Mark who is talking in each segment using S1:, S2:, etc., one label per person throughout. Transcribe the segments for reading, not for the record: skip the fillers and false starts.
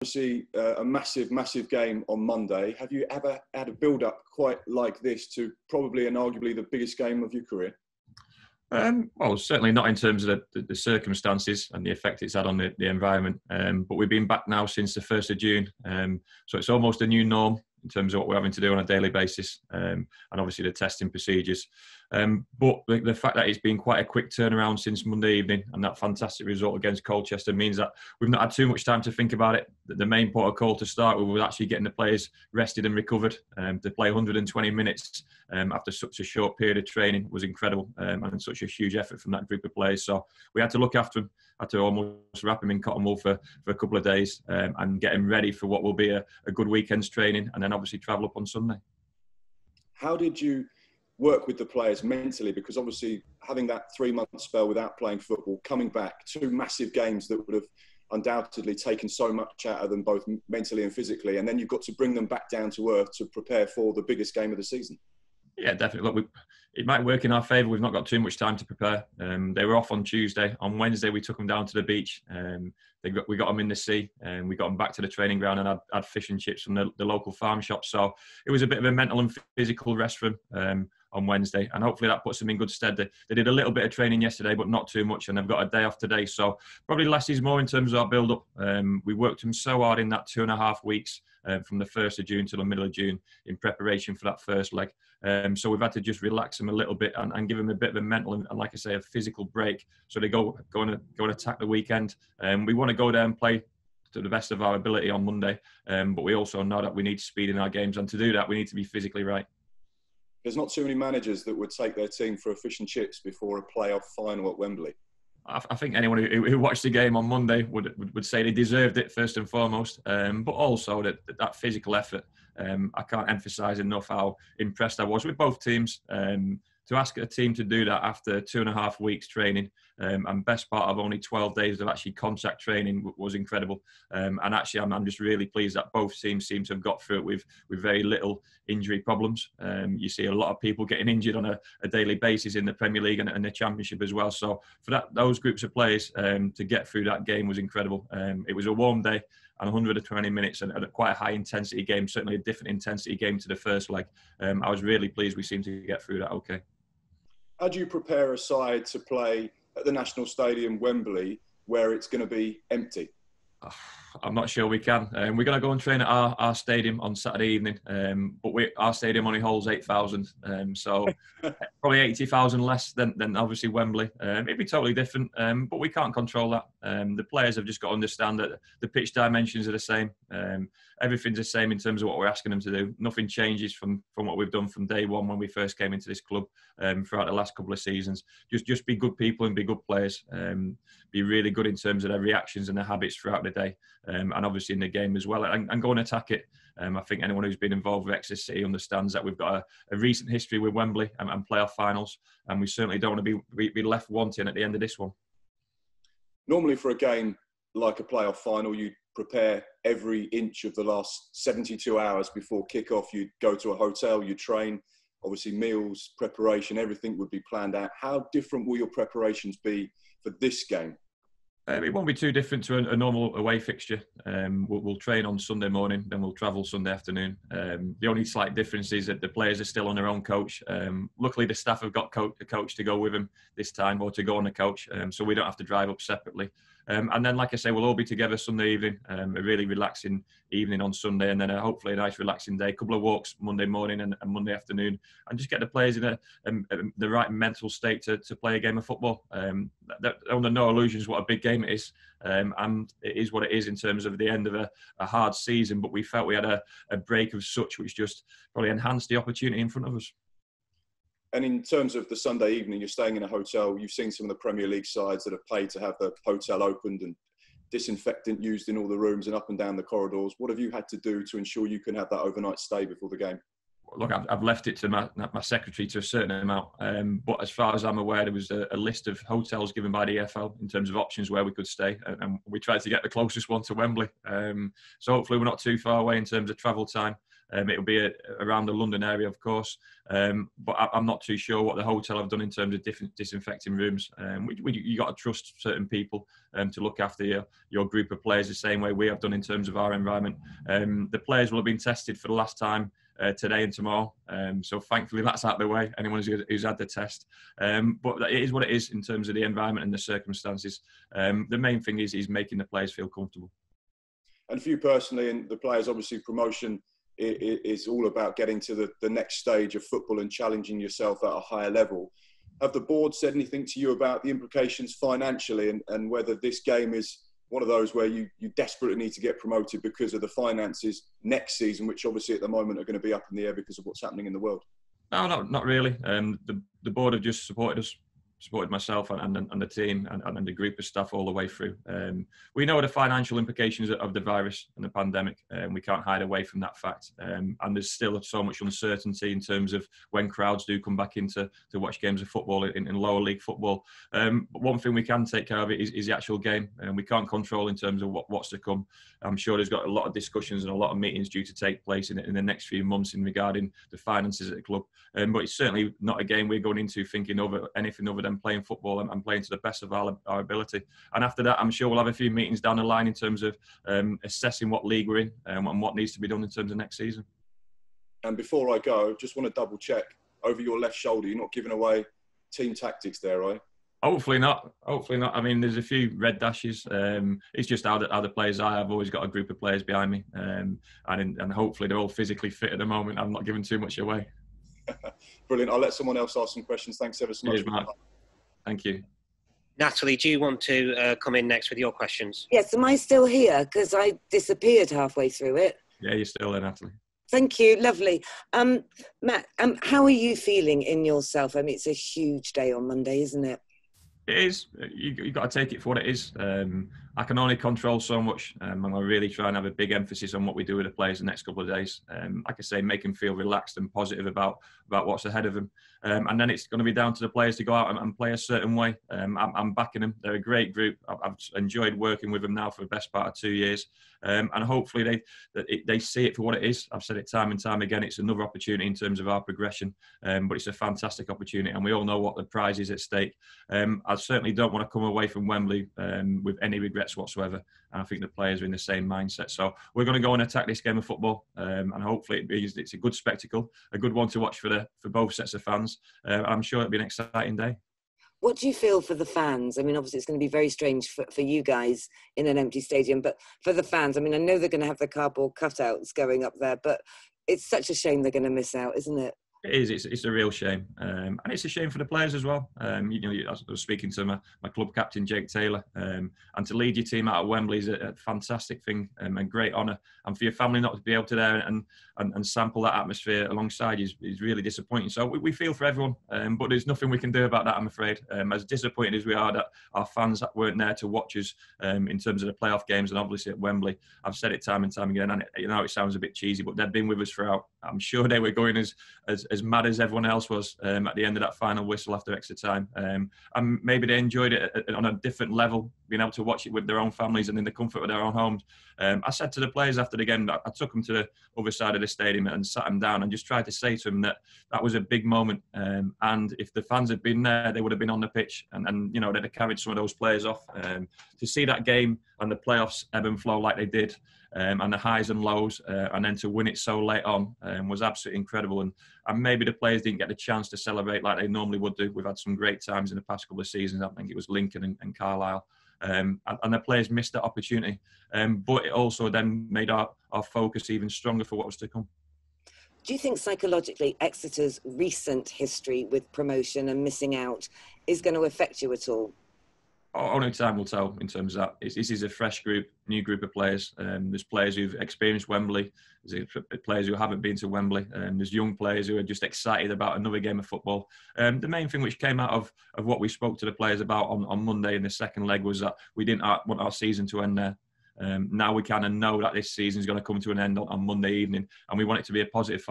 S1: obviously a massive game on Monday. Have you ever had a build-up quite like this to probably and arguably the biggest game of your career?
S2: Well, certainly not in terms of the circumstances and the effect it's had on the environment. But we've been back now since the 1st of June. So it's almost a new norm in terms of what we're having to do on a daily basis, and obviously the testing procedures. But the fact that it's been quite a quick turnaround since Monday evening and that fantastic result against Colchester means that we've not had too much time to think about it. The main port of call to start with was actually getting the players rested and recovered. To play 120 minutes after such a short period of training was incredible, and such a huge effort from that group of players. So we had to look after them, had to almost wrap them in cotton wool for a couple of days, and get them ready for what will be a good weekend's training, and then obviously travel up on Sunday.
S1: How did you work with the players mentally? Because obviously having that 3-month spell without playing football, coming back, 2 massive games that would have undoubtedly taken so much out of them both mentally and physically, and then you've got to bring them back down to earth to prepare for the biggest game of the season.
S2: Yeah, definitely. Look, it might work in our favour. We've not got too much time to prepare. They were off on Tuesday. On Wednesday, we took them down to the beach. We got them in the sea, and we got them back to the training ground and had fish and chips from the local farm shop. So it was a bit of a mental and physical rest for them on Wednesday, and hopefully that puts them in good stead. They did a little bit of training yesterday, but not too much, and they've got a day off today. So probably less is more in terms of our build-up. We worked them so hard in that 2.5 weeks. From the 1st of June to the middle of June in preparation for that first leg. So we've had to just relax them a little bit and give them a bit of a mental and like I say, a physical break. So they go and attack the weekend. We want to go there and play to the best of our ability on Monday. But we also know that we need speed in our games. And to do that, we need to be physically right.
S1: There's not too many managers that would take their team for a fish and chips before a playoff final at Wembley.
S2: I think anyone who watched the game on Monday would say they deserved it first and foremost, but also that physical effort. I can't emphasise enough how impressed I was with both teams. To ask a team to do that after 2.5 weeks training, and best part of only 12 days of actually contact training was incredible. And actually, I'm just really pleased that both teams seem to have got through it with very little injury problems. You see a lot of people getting injured on a daily basis in the Premier League and the Championship as well. So for those groups of players to get through that game was incredible. It was a warm day and 120 minutes and quite a high intensity game, certainly a different intensity game to the first leg. I was really pleased we seemed to get through that okay.
S1: How do you prepare a side to play at the National Stadium, Wembley, where it's going to be empty?
S2: I'm not sure we can. We're going to go and train at our stadium on Saturday evening, but our stadium only holds 8,000, so probably 80,000 less than obviously Wembley. It'd be totally different, but we can't control that. The players have just got to understand that the pitch dimensions are the same. Everything's the same in terms of what we're asking them to do. Nothing changes from what we've done from day one when we first came into this club throughout the last couple of seasons. Just be good people and be good players. Be really good in terms of their reactions and their habits throughout the day. And obviously in the game as well, and go and attack it. I think anyone who's been involved with Exeter City understands that we've got a recent history with Wembley and playoff finals, and we certainly don't want to be left wanting at the end of this one.
S1: Normally for a game like a playoff final, you prepare every inch of the last 72 hours before kick-off. You'd go to a hotel, you train, obviously meals, preparation, everything would be planned out. How different will your preparations be for this game?
S2: It won't be too different to a normal away fixture. We'll train on Sunday morning, then we'll travel Sunday afternoon. The only slight difference is that the players are still on their own coach. Luckily, the staff have got a coach to go with them this time, or to go on the coach, so we don't have to drive up separately. And then, like I say, we'll all be together Sunday evening, a really relaxing evening on Sunday, and then hopefully a nice relaxing day. A couple of walks Monday morning and Monday afternoon, and just get the players in the right mental state to play a game of football. Under no illusions what a big game it is, and it is what it is in terms of the end of a hard season, but we felt we had a break of such which just probably enhanced the opportunity in front of us.
S1: And in terms of the Sunday evening, you're staying in a hotel. You've seen some of the Premier League sides that have paid to have the hotel opened and disinfectant used in all the rooms and up and down the corridors. What have you had to do to ensure you can have that overnight stay before the game?
S2: Look, I've left it to my secretary to a certain amount, but as far as I'm aware, there was a list of hotels given by the EFL in terms of options where we could stay, and we tried to get the closest one to Wembley. So hopefully we're not too far away in terms of travel time. It'll be around the London area, of course, but I'm not too sure what the hotel have done in terms of different disinfecting rooms. You got to trust certain people to look after your group of players the same way we have done in terms of our environment. The players will have been tested for the last time today and tomorrow, so thankfully that's out of the way, anyone who's had the test, but it is what it is in terms of the environment and the circumstances. The main thing is making the players feel comfortable.
S1: And for you personally, and the players, obviously promotion is all about getting to the next stage of football and challenging yourself at a higher level. Have the board said anything to you about the implications financially, and whether this game is one of those where you desperately need to get promoted because of the finances next season, which obviously at the moment are going to be up in the air because of what's happening in the world?
S2: No, not really. The board have just supported us, supported myself and the team and the group of staff all the way through. We know the financial implications of the virus and the pandemic, and we can't hide away from that fact. And there's still so much uncertainty in terms of when crowds do come back to watch games of football in lower league football. But one thing we can take care of is the actual game, and we can't control in terms of what's to come. I'm sure there's got a lot of discussions and a lot of meetings due to take place in the next few months in regarding the finances at the club. But it's certainly not a game we're going into thinking over anything other than playing football and playing to the best of our ability. And after that, I'm sure we'll have a few meetings down the line in terms of assessing what league we're in and what needs to be done in terms of next season.
S1: And before I go, just want to double check, over your left shoulder, you're not giving away team tactics there, right?
S2: Hopefully not. I mean, there's a few red dashes. It's just how the players are. I've always got a group of players behind me, and hopefully they're all physically fit at the moment. I'm not giving too much away.
S1: Brilliant. I'll let someone else ask some questions. Thanks ever so much.
S2: Cheers, Mark. Thank you.
S3: Natalie, do you want to come in next with your questions?
S4: Yes, am I still here? Because I disappeared halfway through it.
S2: Yeah, you're still there, Natalie.
S4: Thank you, lovely. Matt, how are you feeling in yourself? I mean, it's a huge day on Monday, isn't it?
S2: It is. You've got to take it for what it is. I can only control so much, and I really try and have a big emphasis on what we do with the players the next couple of days. Like I say, make them feel relaxed and positive about what's ahead of them. And then it's going to be down to the players to go out and play a certain way. I'm backing them. They're a great group. I've enjoyed working with them now for the best part of 2 years. And hopefully they see it for what it is. I've said it time and time again. It's another opportunity in terms of our progression, but it's a fantastic opportunity, and we all know what the prize is at stake. I certainly don't want to come away from Wembley with any regrets whatsoever. And I think the players are in the same mindset. So we're going to go and attack this game of football, and hopefully it's a good spectacle, a good one to watch for both sets of fans. I'm sure it'll be an exciting day.
S4: What do you feel for the fans? I mean, obviously it's going to be very strange for you guys in an empty stadium, but for the fans, I mean, I know they're going to have the cardboard cutouts going up there, but it's such a shame they're going to miss out, isn't it?
S2: It is. It's a real shame, and it's a shame for the players as well. I was speaking to my club captain Jake Taylor, and to lead your team out at Wembley is a fantastic thing and great honour. And for your family not to be able to there and sample that atmosphere alongside you is really disappointing. So we feel for everyone, but there's nothing we can do about that, I'm afraid. As disappointed as we are that our fans weren't there to watch us in terms of the playoff games and obviously at Wembley, I've said it time and time again, and it sounds a bit cheesy, but they've been with us throughout. I'm sure they were going as mad as everyone else was at the end of that final whistle after extra time. And maybe they enjoyed it on a different level, being able to watch it with their own families and in the comfort of their own homes. I said to the players after the game, I took them to the other side of the stadium and sat them down and just tried to say to them that was a big moment. And if the fans had been there, they would have been on the pitch and they'd have carried some of those players off. To see that game and the playoffs ebb and flow like they did, and the highs and lows, and then to win it so late on was absolutely incredible. And maybe the players didn't get the chance to celebrate like they normally would do. We've had some great times in the past couple of seasons. I think it was Lincoln and Carlisle. And the players missed that opportunity. But it also then made our focus even stronger for what was to come.
S4: Do you think psychologically Exeter's recent history with promotion and missing out is going to affect you at all?
S2: Only time will tell in terms of that. This is a fresh group, new group of players. There's players who've experienced Wembley. There's players who haven't been to Wembley. There's young players who are just excited about another game of football. The main thing which came out of what we spoke to the players about on Monday in the second leg was that we didn't want our season to end there. Now we kind of know that this season is going to come to an end on Monday evening, and we want it to be a positive final.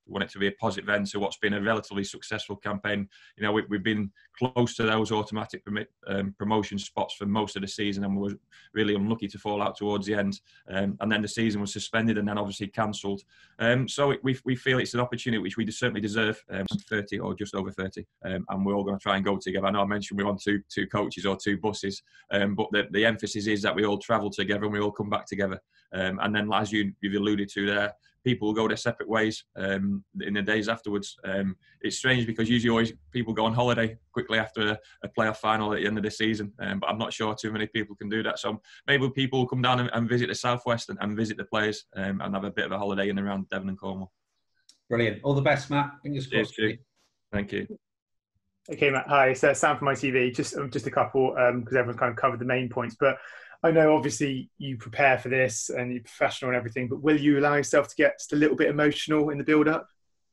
S2: We want it to be a positive end to what's been a relatively successful campaign. You know, we've been close to those automatic promotion spots for most of the season, and we were really unlucky to fall out towards the end. And then the season was suspended and then obviously cancelled. So we feel it's an opportunity which we certainly deserve. 30 or just over 30, and we're all going to try and go together. I know I mentioned we're on two coaches or two buses, but the emphasis is that we all travel together and we all come back together. And then, as you've alluded to there, people will go their separate ways in the days afterwards. It's strange because usually always people go on holiday quickly after a playoff final at the end of the season, but I'm not sure too many people can do that. So maybe people will come down and visit the Southwest and visit the players and have a bit of a holiday in and around Devon and Cornwall.
S5: Brilliant. All the best, Matt. Fingers crossed.
S2: Thank you.
S6: Okay, Matt. Hi, it's Sam from ITV. Just a couple, because everyone's kind of covered the main points. But I know obviously you prepare for this and you're professional and everything, but will you allow yourself to get just a little bit emotional in the build-up?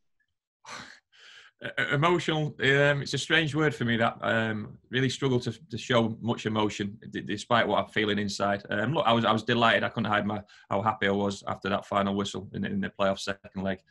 S2: Emotional, it's a strange word for me. That really struggle to show much emotion despite what I'm feeling inside. Look, I was delighted. I couldn't hide how happy I was after that final whistle in the playoff second leg.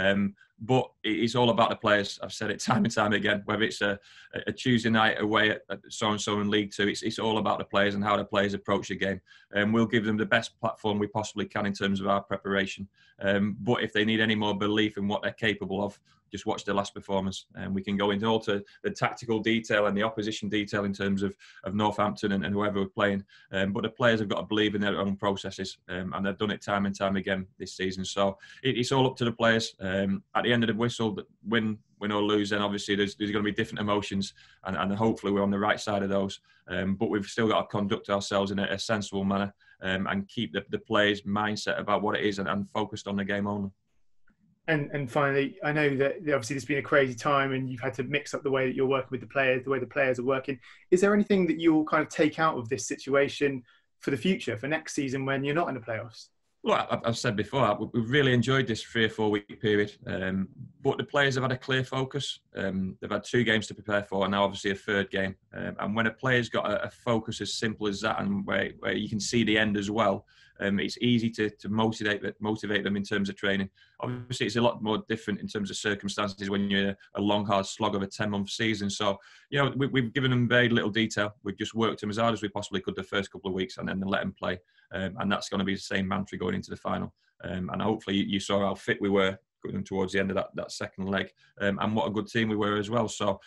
S2: But it's all about the players. I've said it time and time again. Whether it's a Tuesday night away at so and so in League Two, it's all about the players and how the players approach the game. We'll give them the best platform we possibly can in terms of our preparation. But if they need any more belief in what they're capable of, just watch the last performance, and we can go into all to the tactical detail and the opposition detail in terms of Northampton and whoever we're playing. But the players have got to believe in their own processes, and they've done it time and time again this season. So it's all up to the players. At the end of the whistle, win or lose, then obviously there's going to be different emotions, and hopefully we're on the right side of those. But we've still got to conduct ourselves in a sensible manner, and keep the players' mindset about what it is and focused on the game only.
S6: And finally, I know that obviously there's been a crazy time and you've had to mix up the way that you're working with the players, the way the players are working. Is there anything that you'll kind of take out of this situation for the future, for next season when you're not in the playoffs?
S2: Well, I've said before, we've really enjoyed this 3 or 4 week period, but the players have had a clear focus. They've had 2 games to prepare for, and now obviously a 3rd game. And when a player's got a focus as simple as that, and where you can see the end as well, it's easy to motivate them in terms of training. Obviously, it's a lot more different in terms of circumstances when you're a long, hard slog of a 10-month season. So, you know, we've given them very little detail. We've just worked them as hard as we possibly could the first couple of weeks, and then let them play. And that's going to be the same mantra going into the final. And hopefully you saw how fit we were towards the end of that second leg, and what a good team we were as well. So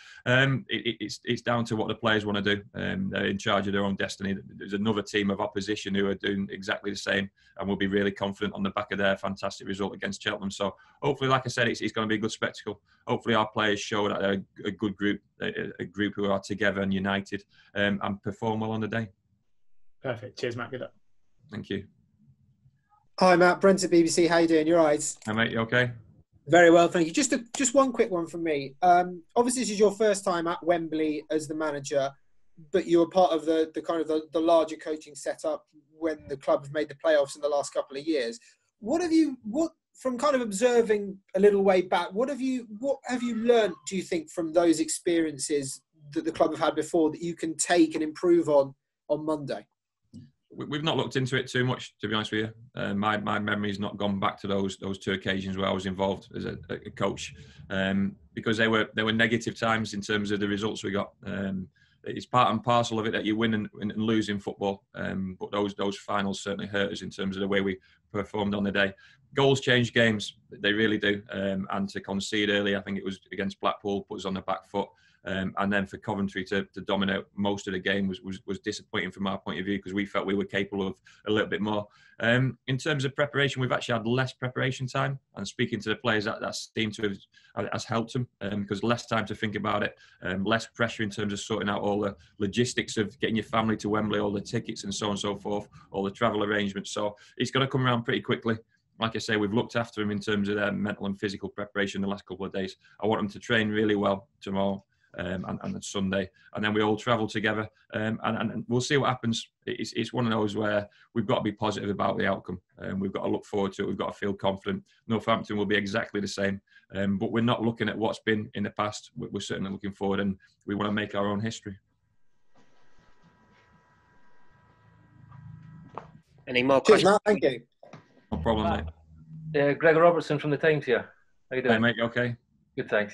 S2: it's down to what the players want to do. They're in charge of their own destiny. There's another team of opposition who are doing exactly the same, and will be really confident on the back of their fantastic result against Cheltenham. So hopefully, like I said, it's going to be a good spectacle. Hopefully our players show that they're a good group, a group who are together and united, and perform well on the day.
S6: Perfect. Cheers, Matt. Good luck.
S2: Thank you.
S7: Hi, Matt. Brent at BBC. How you doing? You all right?
S2: Hi, mate. You okay?
S7: Very well, thank you. Just one quick one from me. Obviously, this is your first time at Wembley as the manager, but you were part of the kind of the larger coaching setup when the club have made the playoffs in the last couple of years. What from kind of observing a little way back, what have you learned, do you think, from those experiences that the club have had before that you can take and improve on Monday?
S2: We've not looked into it too much, to be honest with you. My memory's not gone back to those 2 occasions where I was involved as a coach, because they were negative times in terms of the results we got. It's part and parcel of it that you win and lose in football, but those finals certainly hurt us in terms of the way we performed on the day. Goals change games, they really do, and to concede early, I think it was against Blackpool, put us on the back foot. And then for Coventry to dominate most of the game was disappointing from our point of view, because we felt we were capable of a little bit more. In terms of preparation, we've actually had less preparation time, and speaking to the players, that seemed to have helped them, because less time to think about it, less pressure in terms of sorting out all the logistics of getting your family to Wembley, all the tickets and so on and so forth, all the travel arrangements. So it's going to come around pretty quickly. Like I say, we've looked after them in terms of their mental and physical preparation the last couple of days. I want them to train really well tomorrow. And Sunday, and then we all travel together, and we'll see what happens. It's one of those where we've got to be positive about the outcome, and we've got to look forward to it. We've got to feel confident. Northampton will be exactly the same, but we're not looking at what's been in the past. We're certainly looking forward, and we want to make our own history.
S3: Any more
S7: Cheers,
S3: questions?
S7: Matt. Thank you.
S2: No problem, mate.
S8: Gregor Robertson from the Times here. How you
S2: Hey,
S8: doing?
S2: mate, you okay?
S8: Good, thanks.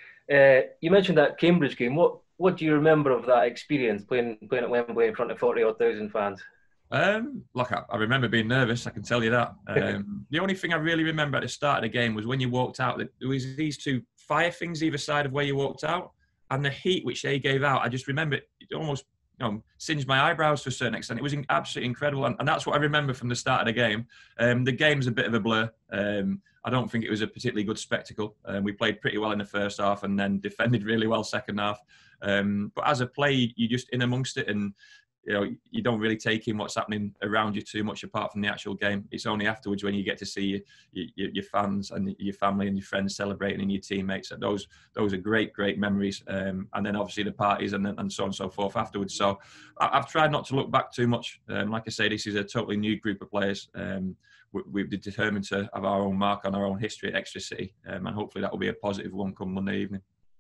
S8: You mentioned that Cambridge game. What do you remember of that experience playing at Wembley in front of 40,000 fans?
S2: Look, I remember being nervous, I can tell you that. The only thing I really remember at the start of the game was when you walked out, there was these two fire things either side of where you walked out, and the heat which they gave out, I just remember it almost singed my eyebrows to a certain extent. It was absolutely incredible, and that's what I remember from the start of the game. The game's a bit of a blur. I don't think it was a particularly good spectacle. We played pretty well in the first half and then defended really well second half. But as a play, you're just in amongst it, and you don't really take in what's happening around you too much apart from the actual game. It's only afterwards when you get to see your fans and your family and your friends celebrating and your teammates. Those are great memories. And then obviously the parties and so on and so forth afterwards. So I've tried not to look back too much. Like I say, this is a totally new group of players. We've determined to have our own mark on our own history at Exeter City, and hopefully that will be a positive one come Monday evening.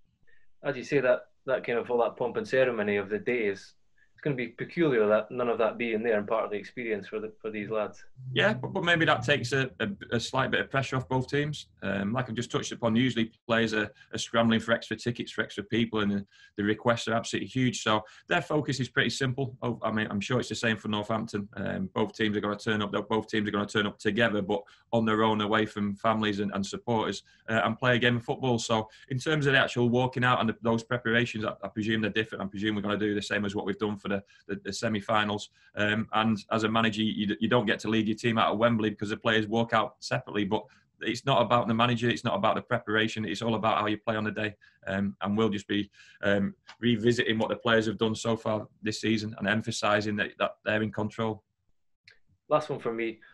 S8: As you say, that kind of all that pomp and ceremony of the days, it's going to be peculiar that none of that being there and part of the experience for these lads.
S2: Yeah, but maybe that takes a slight bit of pressure off both teams. Like I've just touched upon, usually players are scrambling for extra tickets for extra people, and the requests are absolutely huge. So their focus is pretty simple. I mean, I'm sure it's the same for Northampton. Both teams are going to turn up. Both teams are going to turn up together, but on their own, away from families and supporters, and play a game of football. So in terms of the actual walking out and those preparations, I presume they're different. I presume we're going to do the same as what we've done for the semi-finals. And as a manager, you don't get to lead your team out of Wembley because the players walk out separately. But it's not about the manager. It's not about the preparation. It's all about how you play on the day. And we'll just be revisiting what the players have done so far this season and emphasising that they're in control.
S8: Last one from me.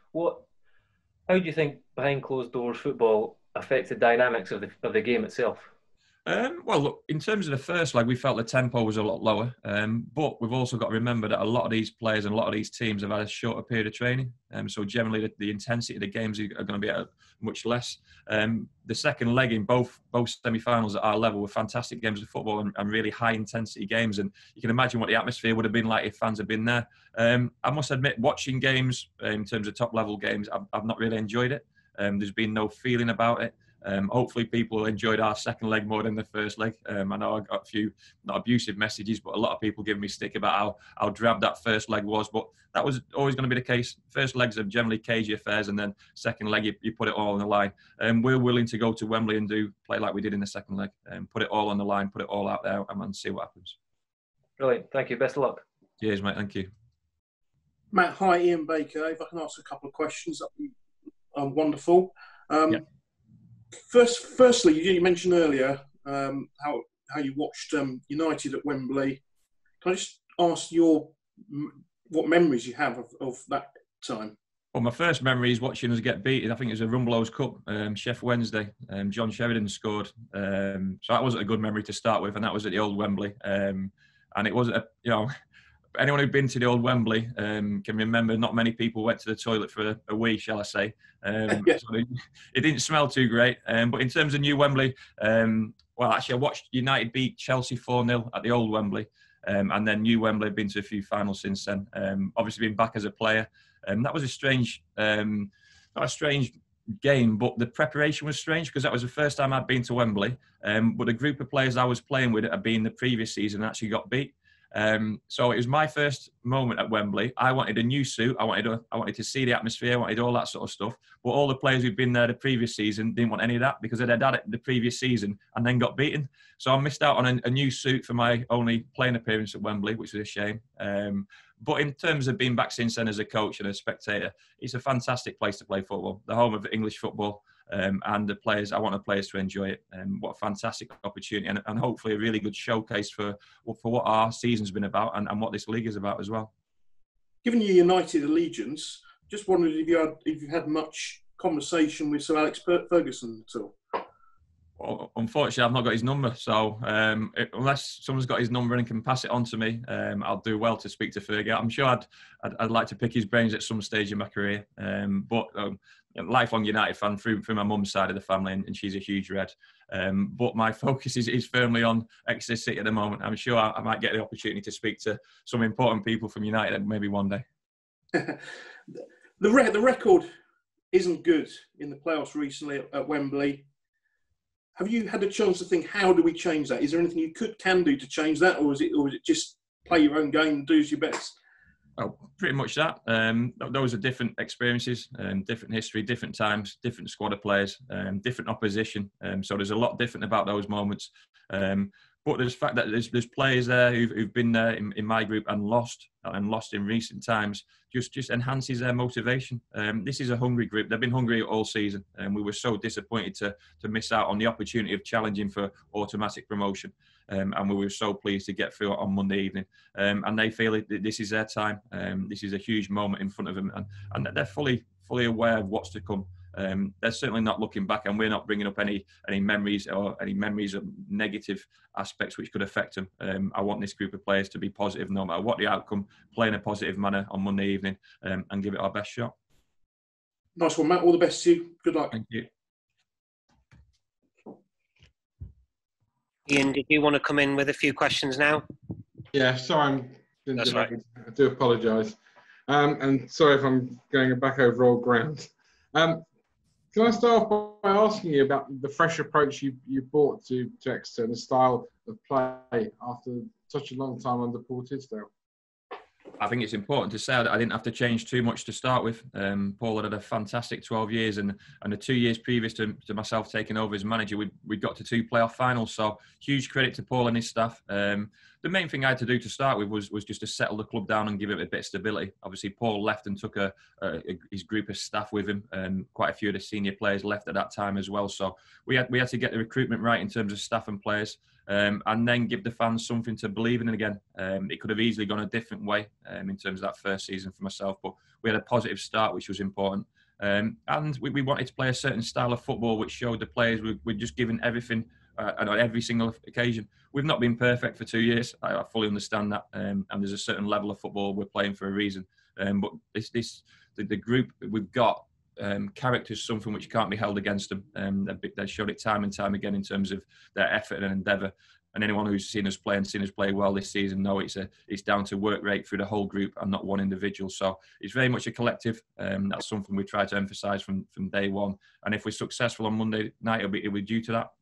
S8: How do you think behind closed doors football affects the dynamics of the game itself?
S2: Well, look, in terms of the first leg, we felt the tempo was a lot lower. But we've also got to remember that a lot of these players and a lot of these teams have had a shorter period of training. So generally, the intensity of the games are going to be much less. The second leg in both semi-finals at our level were fantastic games of football and really high-intensity games. And you can imagine what the atmosphere would have been like if fans had been there. I must admit, watching games in terms of top-level games, I've not really enjoyed it. There's been no feeling about it. Hopefully people enjoyed our second leg more than the first leg. I know I got a few not abusive messages, but a lot of people giving me stick about how drab that first leg was. But that was always going to be the case. First legs are generally cagey affairs, and then second leg you put it all on the line. We're willing to go to Wembley and play like we did in the second leg, and put it all on the line, put it all out there, and see what happens.
S8: Brilliant. Thank you. Best of luck.
S2: Cheers, mate. Thank you.
S9: Matt, hi, Ian Baker. If I can ask a couple of questions, that'd be wonderful.
S2: Yeah.
S9: Firstly, you mentioned earlier how you watched United at Wembley. Can I just ask what memories you have of that time?
S2: Well, my first memory is watching us get beaten. I think it was a Rumbelows Cup, Sheff Wednesday. John Sheridan scored. So that wasn't a good memory to start with, and that was at the old Wembley. And it wasn't anyone who'd been to the old Wembley can remember not many people went to the toilet for a wee, shall I say.
S9: Yeah.
S2: So it didn't smell too great. But in terms of new Wembley, well, actually, I watched United beat Chelsea 4-0 at the old Wembley. And then new Wembley, I've been to a few finals since then. Obviously, been back as a player. That was a strange, not a strange game, but the preparation was strange because that was the first time I'd been to Wembley. But the group of players I was playing with had been the previous season and actually got beat. So it was my first moment at Wembley. I wanted a new suit. I wanted to see the atmosphere. I wanted all that sort of stuff. But all the players who'd been there the previous season didn't want any of that because they'd had it the previous season and then got beaten. So I missed out on a new suit for my only playing appearance at Wembley, which was a shame. But in terms of being back since then as a coach and a spectator, it's a fantastic place to play football. The home of English football. And the players, I want the players to enjoy it. What a fantastic opportunity, and hopefully a really good showcase for what our season's been about and what this league is about as well.
S9: Given your United allegiance, just wondered if you had much conversation with Sir Alex Ferguson at all.
S2: Well, unfortunately, I've not got his number, so unless someone's got his number and can pass it on to me, I'll do well to speak to Fergie. I'm sure I'd like to pick his brains at some stage in my career, but lifelong United fan through my mum's side of the family, and she's a huge Red. But my focus is firmly on Exeter City at the moment. I'm sure I might get the opportunity to speak to some important people from United maybe one day.
S9: The record isn't good in the playoffs recently at Wembley. have you had a chance to think, how do we change that? Is there anything you can do to change that, or is it just play your own game and do as your best?
S2: Well, pretty much that. Those are different experiences, different history, different times, different squad of players, different opposition. So there's a lot different about those moments. But there's the fact that there's players there who've been there in my group and lost in recent times. Just enhances their motivation. This is a hungry group. They've been hungry all season, and we were so disappointed to miss out on the opportunity of challenging for automatic promotion. And we were so pleased to get through it on Monday evening. And they feel this is their time. This is a huge moment in front of them, and they're fully aware of what's to come. They're certainly not looking back, and we're not bringing up any memories of negative aspects which could affect them. I want this group of players to be positive no matter what the outcome, play in a positive manner on Monday evening, and give it our best shot.
S9: Nice one, Matt. All the best to you. Good luck.
S2: Thank you.
S3: Ian, did you want to come in with a few questions now?
S10: Yeah, sorry,
S3: That's right.
S10: I do apologise. And sorry if I'm going back over old ground. Can I start off by asking you about the fresh approach you brought to Exeter and the style of play after such a long time under Paul Tisdale?
S2: I think it's important to say that I didn't have to change too much to start with. Paul had a fantastic 12 years, and the 2 years previous to myself taking over as manager, we got to 2 playoff finals. So huge credit to Paul and his staff. The main thing I had to do to start with was just to settle the club down and give it a bit of stability. Obviously, Paul left and took his group of staff with him, and quite a few of the senior players left at that time as well. So we had to get the recruitment right in terms of staff and players. And then give the fans something to believe in again. It could have easily gone a different way in terms of that first season for myself, but we had a positive start, which was important. And we wanted to play a certain style of football, which showed the players we're just giving everything on every single occasion. We've not been perfect for 2 years. I fully understand that, and there's a certain level of football we're playing for a reason. But the group we've got. Character is something which can't be held against them. They showed it time and time again in terms of their effort and endeavour. And anyone who's seen us play and seen us play well this season know it's down to work rate through the whole group and not one individual. So it's very much a collective. That's something we try to emphasise from day one. And if we're successful on Monday night, it'll be due to that.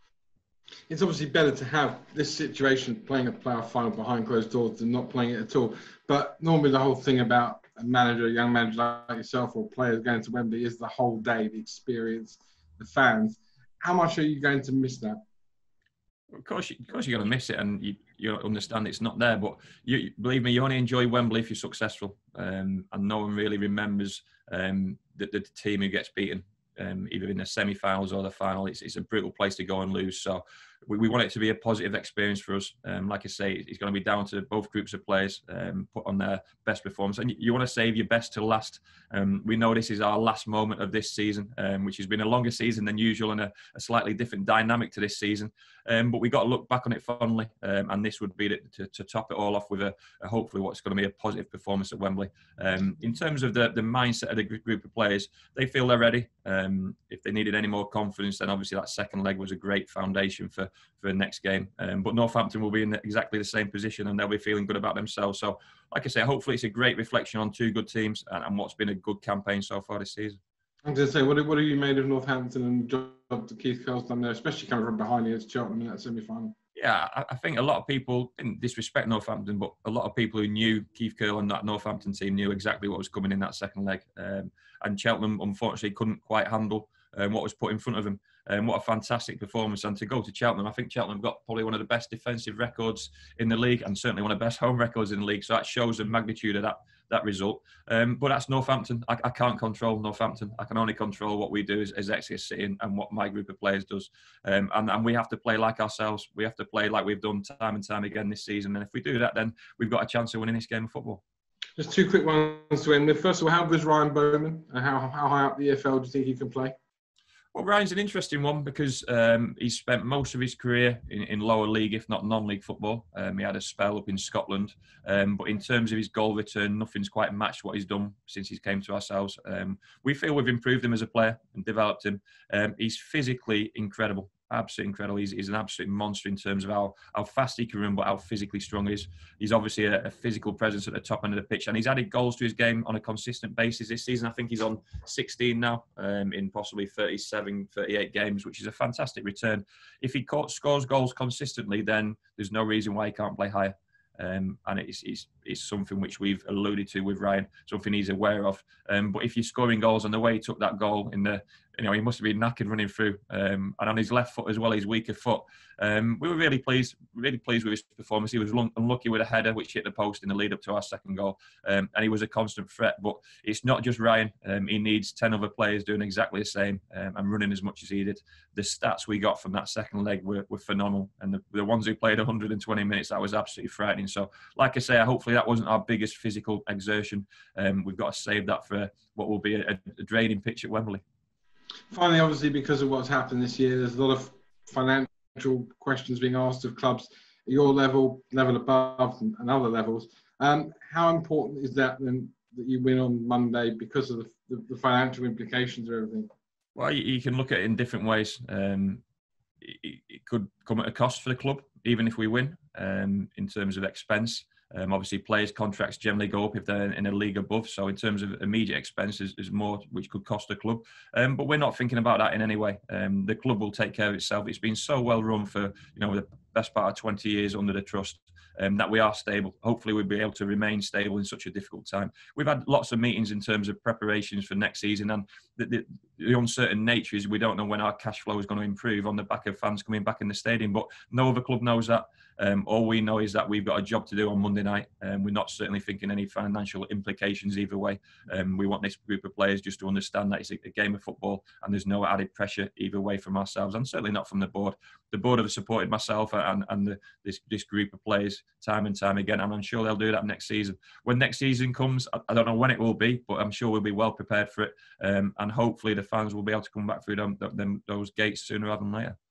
S10: It's obviously better to have this situation, playing a playoff final behind closed doors, than not playing it at all. But normally the whole thing about a young manager like yourself or players going to Wembley is the whole day, the experience, the fans. How much are you going to miss that?
S2: Of course you're going to miss it, and you understand it's not there. But believe me, you only enjoy Wembley if you're successful. And no one really remembers the team who gets beaten, either in the semi-finals or the final. It's a brutal place to go and lose. So we want it to be a positive experience for us. Like I say, it's going to be down to both groups of players put on their best performance. And you want to save your best to last. We know this is our last moment of this season, which has been a longer season than usual and a slightly different dynamic to this season. But we got to look back on it fondly. And this would be to top it all off with a hopefully what's going to be a positive performance at Wembley. In terms of the mindset of the group of players, they feel they're ready. If they needed any more confidence, then obviously that second leg was a great foundation for the next game. But Northampton will be in exactly the same position, and they'll be feeling good about themselves. So, like I say, hopefully it's a great reflection on 2 good teams and what's been a good campaign so far this season.
S10: I'm going to say, what have you made of Northampton and the job that Keith Curle's done there, especially coming from behind against Cheltenham in that semi-final?
S2: Yeah, I think a lot of people didn't disrespect Northampton, but a lot of people who knew Keith Curle and that Northampton team knew exactly what was coming in that second leg. And Cheltenham, unfortunately, couldn't quite handle what was put in front of them. What a fantastic performance. And to go to Cheltenham, I think Cheltenham got probably one of the best defensive records in the league and certainly one of the best home records in the league. So that shows the magnitude of that result. But that's Northampton. I can't control Northampton. I can only control what we do as Exeter City and what my group of players does. And we have to play like ourselves. We have to play like we've done time and time again this season. And if we do that, then we've got a chance of winning this game of football.
S10: Just 2 quick ones to end with. First of all, how good is Ryan Bowman and how high up the EFL do you think he can play?
S2: Well, Ryan's an interesting one because he's spent most of his career in lower league, if not non-league football. He had a spell up in Scotland. But in terms of his goal return, nothing's quite matched what he's done since he came to ourselves. We feel we've improved him as a player and developed him. He's physically incredible. absolutely incredible. He's an absolute monster in terms of how fast he can run, but how physically strong he is. He's obviously a physical presence at the top end of the pitch, and he's added goals to his game on a consistent basis this season. I think he's on 16 now in possibly 37, 38 games, which is a fantastic return. If he scores goals consistently, then there's no reason why he can't play higher. And it's something which we've alluded to with Ryan, something he's aware of. But if you're scoring goals, and the way he took that goal in the, he must have been knackered running through, and on his left foot as well, his weaker foot. We were really pleased with his performance. He was unlucky with a header which hit the post in the lead up to our second goal, and he was a constant threat. But it's not just Ryan. He needs 10 other players doing exactly the same and running as much as he did. The stats we got from that second leg were phenomenal, and the ones who played 120 minutes, that was absolutely frightening. So, like I say, hopefully that wasn't our biggest physical exertion. We've got to save that for what will be a draining pitch at Wembley.
S10: Finally, obviously, because of what's happened this year, there's a lot of financial questions being asked of clubs at your level above, and other levels. How important is that then that you win on Monday because of the financial implications of everything?
S2: Well, you can look at it in different ways. It could come at a cost for the club, even if we win, in terms of expense. Obviously, players' contracts generally go up if they're in a league above. So in terms of immediate expenses, there's more which could cost the club. But we're not thinking about that in any way. The club will take care of itself. It's been so well run for the best part of 20 years under the trust. That we are stable. Hopefully we'll be able to remain stable in such a difficult time. We've had lots of meetings in terms of preparations for next season, and the uncertain nature is we don't know when our cash flow is going to improve on the back of fans coming back in the stadium, but no other club knows that. All we know is that we've got a job to do on Monday night, and we're not certainly thinking any financial implications either way. We want this group of players just to understand that it's a game of football and there's no added pressure either way from ourselves, and certainly not from the board. The board have supported myself and this group of players time and time again, and I'm sure they'll do that next season. When next season comes, I don't know when it will be, but I'm sure we'll be well prepared for it, and hopefully the fans will be able to come back through those gates sooner rather than later.